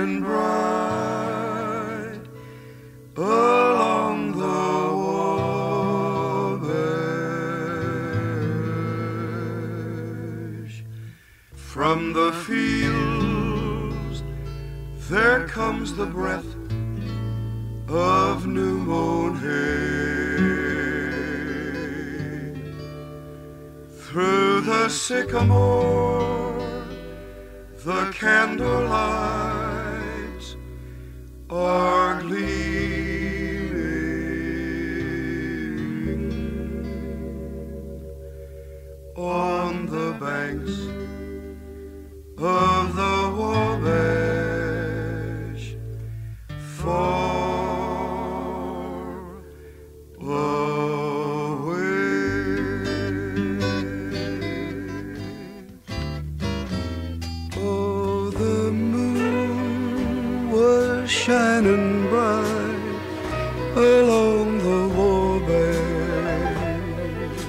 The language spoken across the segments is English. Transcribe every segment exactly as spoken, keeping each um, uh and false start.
shining bright along the Wabash. From the fields there comes the breath of new mown hay. Through the sycamore the candlelights are gleaming on the banks of the Wabash, far away. Oh, the moon was shining bright along the Wabash.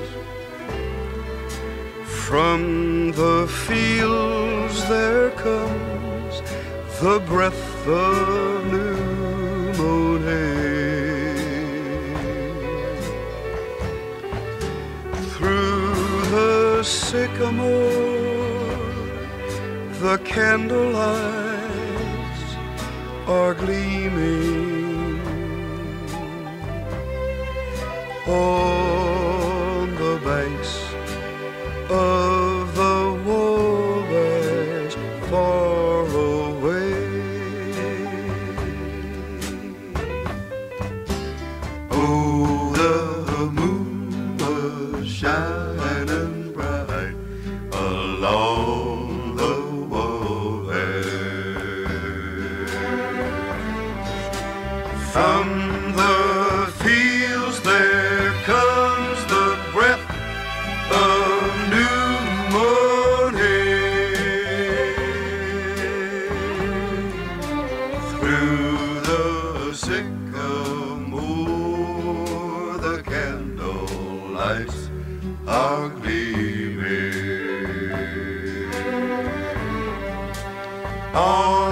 From the fields there comes the breath of new mown hay. Through the sycamore the candlelights are gleaming on the banks of the Wabash, far away. Oh, the moon was shining bright along the Wabash. From the fields there comes the breath of new mown hay. Through the sycamore the candlelights are gleaming on